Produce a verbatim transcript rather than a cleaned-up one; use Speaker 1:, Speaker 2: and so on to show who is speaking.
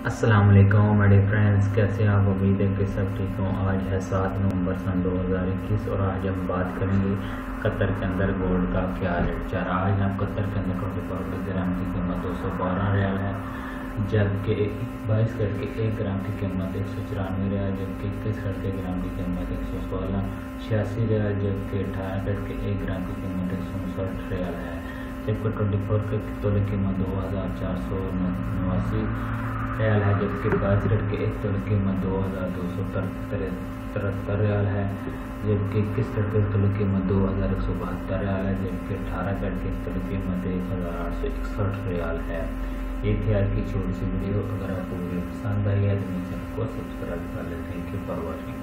Speaker 1: अस्सलाम वालेकुम मेरे फ्रेंड्स, कैसे आप? उम्मीद है कि सब ठीक हों। आज है सात नवंबर सन दो हज़ार इक्कीस और आज हम बात करेंगे कतर के अंदर गोल्ड का क्या रेट चल रहा है। आज हम कतर के अंदर ट्वेंटी फोर ग्राम की कीमत दो सौ बारह रियाल है, जबकि बाईस कैरेट के एक ग्राम की कीमत एक सौ चौरानवे रियाल, जबकि इक्कीस कैरेट के ग्राम की कीमत एक सौ सोलह छियासी रियाल, जबकि अठारह कैरेट के एक ग्राम की कीमत एक सौ उनसठ रियाल है, जबकि ट्वेंटी फोर के तोले की कीमत दो हज़ार चार सौ नवासी रियाल है, जबकि बाईस कैरेट के एक तोले की कीमत दो हज़ार दो सौ तिहत्तर रियाल है, जबकि इक्कीस कैरेट के एक तोले की कीमत दो हज़ार एक सौ बहत्तर रियाल है, जबकि अठारह कैरेट के एक तोले की कीमत एक हज़ार आठ सौ इकसठ रियाल है। ये थी आज की छोटी सी वीडियो। अगर आपको वीडियो पसंद आई है तो मेरे चैनल को सब्सक्राइब कर लें। Thank you for watching.